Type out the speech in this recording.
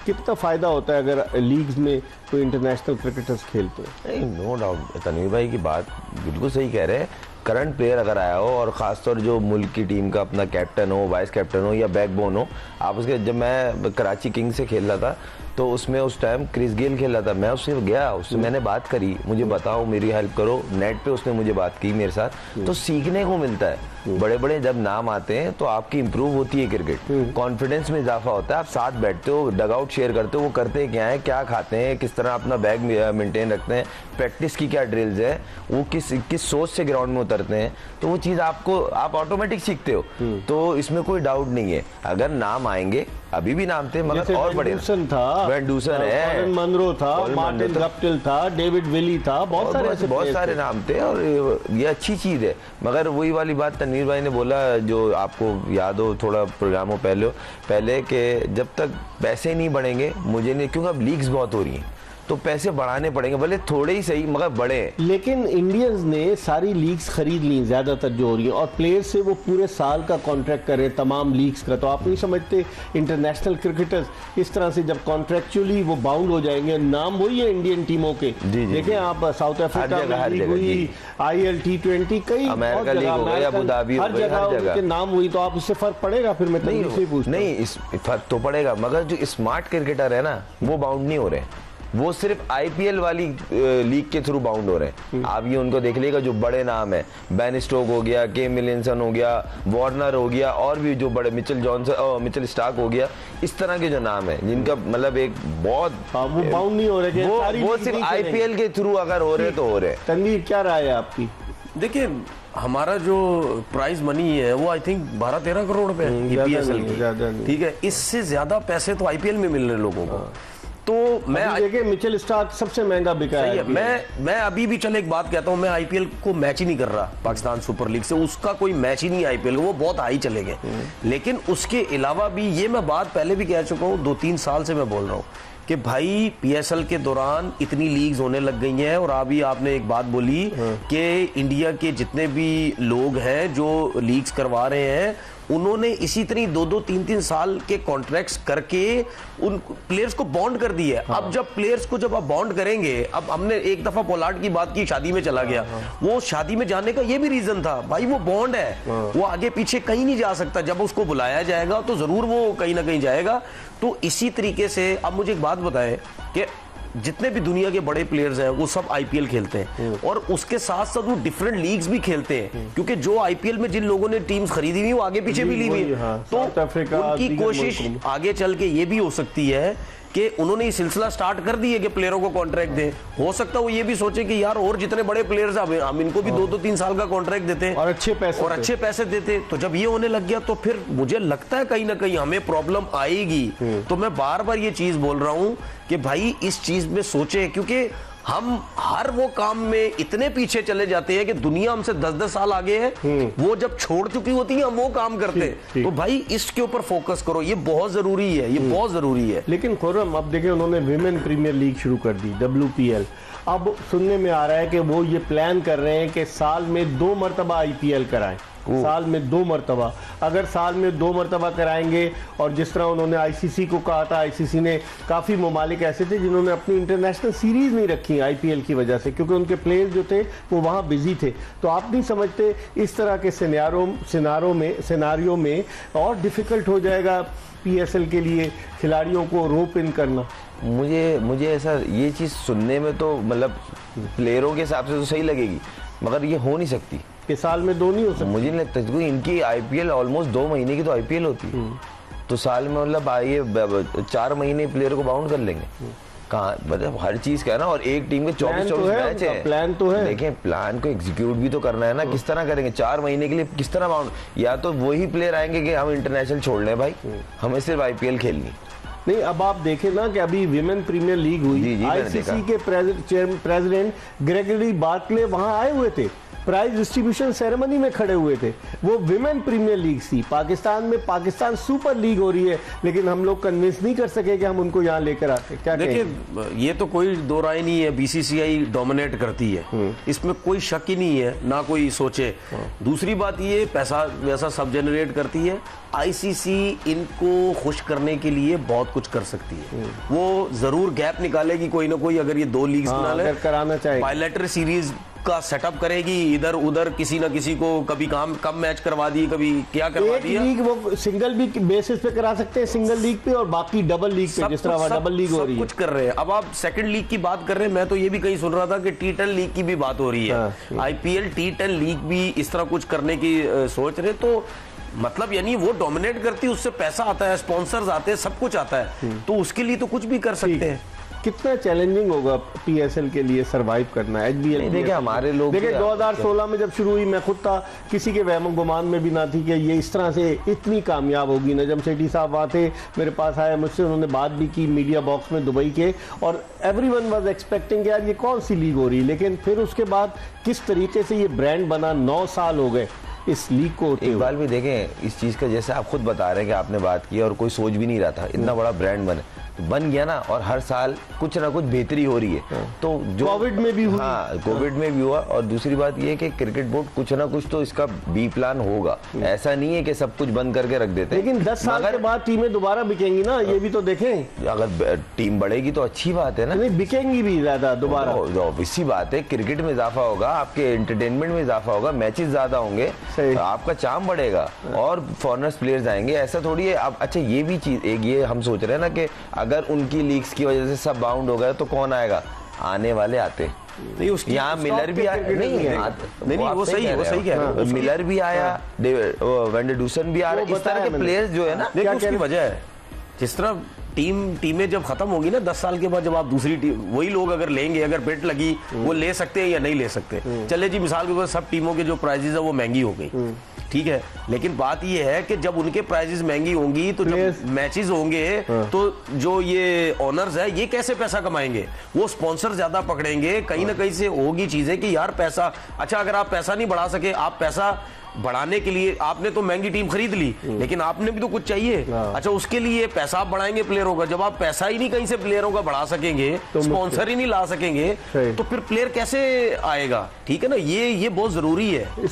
कितना फ़ायदा होता है अगर लीग्स में कोई इंटरनेशनल क्रिकेटर्स खेलते हैं? नहीं, नो डाउट तनवीर भाई की बात बिल्कुल सही कह रहे हैं। करंट प्लेयर अगर आया हो और ख़ासतौर जो मुल्क की टीम का अपना कैप्टन हो, वाइस कैप्टन हो या बैकबोन हो, आप उसके, जब मैं कराची किंग्स से खेल रहा था तो उसमें उस टाइम क्रिस गेल खेल रहा था, मैं उससे गया, उससे मैंने बात करी, मुझे बताओ, मेरी हेल्प करो, नेट पे उसने मुझे बात की मेरे साथ। तो सीखने को मिलता है, बड़े बड़े जब नाम आते हैं तो आपकी इंप्रूव होती है क्रिकेट, कॉन्फिडेंस में इजाफा होता है, आप साथ बैठते हो, डग आउट शेयर करते हो, वो करते क्या है, क्या खाते हैं, किस तरह अपना बैग मेंटेन रखते हैं, प्रैक्टिस की क्या ड्रिल्स है, वो किस सोच से ग्राउंड में उतरते हैं, तो वो चीज़ आप ऑटोमेटिक सीखते हो। तो इसमें कोई डाउट नहीं है, अगर नाम आएंगे, अभी भी नाम थे मगर और बड़े था, वेंडूसन है, मनरो था, मार्टिन गप्टिल था, डेविड विली था, बहुत सारे नाम थे और ये अच्छी चीज़ है। मगर वही वाली बात तनवीर भाई ने बोला, जो आपको याद हो थोड़ा प्रोग्रामों पहले कि जब तक पैसे नहीं बढ़ेंगे, मुझे नहीं, क्योंकि अब लीग्स बहुत हो रही हैं तो पैसे बढ़ाने पड़ेंगे, भले थोड़े ही सही मगर बड़े। लेकिन इंडियंस ने सारी लीग्स खरीद ली ज्यादातर जो हो रही है, और प्लेयर से वो पूरे साल का कॉन्ट्रैक्ट करे तमाम लीग्स का। तो आप नहीं समझते इंटरनेशनल क्रिकेटर्स इस तरह से जब कॉन्ट्रैक्चुअली वो बाउंड हो जाएंगे, नाम वही है इंडियन टीमों के, देखें आप साउथ अफ्रीका में लीग हुई, IL T20, कई अमेरिका लीग हो गया, अबू धाबी, हर जगह नाम हुई, तो आप इससे फर्क पड़ेगा? फिर मैं नहीं, इस फर्क तो पड़ेगा, मगर जो स्मार्ट क्रिकेटर है ना वो बाउंड नहीं हो रहे, वो सिर्फ IPL वाली लीग के थ्रू बाउंड हो रहे हैं। आप ये उनको देख लीजिएगा, जो बड़े नाम है, बेन स्टोक हो गया, केन विलियमसन हो गया, वार्नर हो गया, और भी जो बड़े मिचेल स्टार्क हो गया, इस तरह के जो नाम है जिनका मतलब एक बहुत वो बाउंड नहीं हो रहे, वो सिर्फ IPL के थ्रू अगर हो रहे तो हो रहे। तनवीर क्या राय है आपकी? देखिए, हमारा जो प्राइज मनी है वो आई थिंक 12-13 करोड़ पे है PSL की, ठीक है, इससे ज्यादा पैसे तो IPL में मिल रहे लोगों को। तो मैं देखिए मिचेल स्टार्क सबसे महंगा बिका है। मैं अभी भी चल एक बात कहता हूं, मैं IPL को मैच ही नहीं कर रहा पाकिस्तान सुपर लीग से, उसका कोई मैच ही नहीं IPL, वो बहुत हाई चले गए। लेकिन उसके अलावा भी ये मैं बात पहले भी कह चुका हूं, 2-3 साल से मैं बोल रहा हूं कि भाई PSL के दौरान इतनी लीग्स होने लग गई हैं। और अभी आपने एक बात बोली कि इंडिया के जितने भी लोग हैं जो लीग्स करवा रहे हैं, उन्होंने इसी तरह 2-3 साल के कॉन्ट्रैक्ट्स करके उन प्लेयर्स को बॉन्ड कर दिया है। अब जब प्लेयर्स को जब आप बॉन्ड करेंगे, अब हमने एक दफा पोलार्ड की बात की, शादी में चला गया, वो शादी में जाने का ये भी रीजन था, भाई वो बॉन्ड है, वो आगे पीछे कहीं नहीं जा सकता, जब उसको बुलाया जाएगा तो जरूर वो कहीं ना कहीं जाएगा। तो इसी तरीके से अब मुझे एक बात बताएं कि जितने भी दुनिया के बड़े प्लेयर्स हैं वो सब IPL खेलते हैं, और उसके साथ साथ वो डिफरेंट लीग्स भी खेलते हैं, क्योंकि जो IPL में जिन लोगों ने टीम्स खरीदी हुई वो आगे पीछे भी ली हुई है। तो उनकी कोशिश आगे चल के ये भी हो सकती है कि उन्होंने ये सिलसिला स्टार्ट कर दी है कि प्लेयरों को कॉन्ट्रैक्ट दें। हो सकता है वो ये भी सोचे कि यार और जितने बड़े प्लेयर्स हैं हम इनको भी 2-3 साल का कॉन्ट्रैक्ट देते हैं और अच्छे पैसे देते। तो जब ये होने लग गया तो फिर मुझे लगता है कहीं ना कहीं हमें प्रॉब्लम आएगी। तो मैं बार बार ये चीज बोल रहा हूं कि भाई इस चीज में सोचे, क्योंकि हम हर वो काम में इतने पीछे चले जाते हैं कि दुनिया हमसे 10-10 साल आगे है, वो जब छोड़ चुकी होती है हम वो काम करते हैं। तो भाई इसके ऊपर फोकस करो, ये बहुत जरूरी है, ये बहुत जरूरी है। लेकिन खुर्रम अब देखिए उन्होंने विमेन प्रीमियर लीग शुरू कर दी, WPL। अब सुनने में आ रहा है कि वो ये प्लान कर रहे हैं कि साल में 2 मरतबा IPL कराएं, साल में 2 मरतबा। अगर साल में 2 मरतबा कराएंगे, और जिस तरह उन्होंने ICC को कहा था, ICC ने काफ़ी ममालिक ऐसे थे जिन्होंने अपनी इंटरनेशनल सीरीज़ नहीं रखी IPL की वजह से, क्योंकि उनके प्लेयर्स जो थे वो वहाँ बिजी थे। तो आप नहीं समझते इस तरह के सिनारियों में और डिफ़िकल्ट हो जाएगा PSL के लिए खिलाड़ियों को रोप इन करना? मुझे ऐसा ये चीज़ सुनने में तो मतलब प्लेयरों के हिसाब से तो सही लगेगी, मगर ये हो नहीं सकती कि साल में 2 नहीं हो सकती। मुझे नहीं लगता, क्योंकि इनकी IPL ऑलमोस्ट 2 महीने की तो IPL होती है, तो साल में मतलब आइए 4 महीने प्लेयर को बाउंड कर लेंगे कहाँ, मतलब हर चीज का है ना। और एक टीम के 24 मैच है, प्लान तो है, देखें प्लान को एग्जीक्यूट भी तो करना है ना, किस तरह करेंगे 4 महीने के लिए, किस तरह बाउंड। या तो वही प्लेयर आएंगे कि हम इंटरनेशनल छोड़ लें भाई, हमें सिर्फ IPL खेलनी नहीं। अब आप देखें ना कि अभी विमेन प्रीमियर लीग हुई, ICC के प्रेसिडेंट ग्रेगरी बार्कले वहां आए हुए थे, प्राइज डिस्ट्रीब्यूशन सेरेमनी में खड़े हुए थे। वो विमेन प्रीमियर लीग थी, पाकिस्तान में पाकिस्तान सुपर लीग हो रही है, लेकिन हम लोग कन्विंस नहीं कर सके कि हम उनको यहाँ लेकर आते। क्या देखिए, ये तो कोई दो राय नहीं है, बीसीसीआई डोमिनेट करती है, इसमें कोई शक ही नहीं है, ना कोई सोचे। दूसरी बात ये, पैसा वैसा सब जनरेट करती है। आईसीसी इनको खुश करने के लिए बहुत कुछ कर सकती है, वो जरूर गैप निकालेगी कोई ना कोई, अगर ये 2 लीग्स बना ले, कराना चाहिए, बायलैटरल सीरीज का सेटअप करेगी, इधर उधर किसी ना किसी को कभी कम मैच करवा दिए, कभी क्या करवा दिया। लीग वो सिंगल लीग बेसिस पे करा सकते हैं, सिंगल लीग पे, और बाकी डबल लीग पे, जिस तरह डबल लीग हो रही है, कुछ कर रहे हैं। अब आप सेकंड लीग की बात कर रहे हैं, मैं तो ये भी कहीं सुन रहा था कि T10 लीग की भी बात हो रही है। आईपीएल T10 लीग भी इस तरह कुछ करने की सोच रहे, तो मतलब यानी वो डोमिनेट करती है, उससे पैसा आता है, स्पॉन्सर्स आते हैं, सब कुछ आता है, तो उसके लिए तो कुछ भी कर सकते हैं। कितना चैलेंजिंग होगा पीएसएल के लिए सरवाइव करना। एचबीएल देखिए, हमारे लोग देखिए 2016 में जब शुरू हुई, मैं खुद था, किसी के वहम गुमान में भी ना थी कि ये इस तरह से इतनी कामयाब होगी। नजम सेठी साहब वहाँ थे, मेरे पास आए, मुझसे उन्होंने बात भी की मीडिया बॉक्स में दुबई के, और एवरीवन वाज एक्सपेक्टिंग यार ये कौन सी लीग हो रही है। लेकिन फिर उसके बाद किस तरीके से ये ब्रांड बना, 9 साल हो गए इस लीग को। इकबाल भी देखें इस चीज का, जैसे आप खुद बता रहे हैं कि आपने बात की और कोई सोच भी नहीं रहा था, इतना बड़ा ब्रांड बन गया ना, और हर साल कुछ ना कुछ बेहतरी हो रही है। तो जो कोविड में भी हुई, हाँ कोविड में भी हुआ, और दूसरी बात ये है कि क्रिकेट बोर्ड कुछ ना कुछ तो इसका बी प्लान होगा, ऐसा नहीं है कि सब कुछ बंद करके रख देते। लेकिन 10 साल के बाद टीमें दोबारा बिकेंगी ना, ये भी तो देखें। अगर टीम बढ़ेगी तो अच्छी बात है ना, नहीं बिकेंगी भी ज्यादा दोबारा, ऑब्वियसली बात है, क्रिकेट में इजाफा होगा, आपके एंटरटेनमेंट में इजाफा होगा, मैचेस ज्यादा होंगे, आपका चार्म बढ़ेगा और फॉरेनर्स प्लेयर्स आएंगे। ऐसा थोड़ी है। अब अच्छा ये भी चीज एक ये हम सोच रहे हैं ना कि अगर उनकी लीग्स की वजह से सब बाउंड हो गए तो कौन आएगा, आने वाले आते नहीं, उसकी यहाँ मिलर भी आया, नहीं वो सही है, वो सही कह रहे हो, मिलर भी आया, वेंडरडूसन भी आ रहा है, इस तरह के प्लेयर्स जो है ना, देखिए उसकी वजह है, जिस तरह टीमें जब खत्म होगी ना 10 साल के बाद, जब आप दूसरी टीम, वही लोग अगर लेंगे, अगर बेट लगी, वो ले सकते हैं या नहीं ले सकते। चले जी, मिसाल के तौर पर सब टीमों के जो प्राइजेस है वो महंगी हो गई, ठीक है, लेकिन बात ये है कि जब उनके प्राइजेस महंगी होंगी तो जब मैचेस होंगे तो जो ये ओनर्स है ये कैसे पैसा कमाएंगे, वो स्पॉन्सर ज्यादा पकड़ेंगे, कहीं ना कहीं से होगी चीजें कि यार पैसा, अच्छा अगर आप पैसा नहीं बढ़ा सके, आप पैसा बढ़ाने के लिए आपने तो महंगी टीम खरीद ली, लेकिन आपने भी तो कुछ चाहिए। अच्छा उसके लिए पैसा आप बढ़ाएंगे प्लेयरों का, जब आप पैसा ही नहीं कहीं से प्लेयरों का बढ़ा सकेंगे, तो स्पॉन्सर ही नहीं ला सकेंगे, तो फिर प्लेयर कैसे आएगा। ठीक है ना, ये बहुत जरूरी है।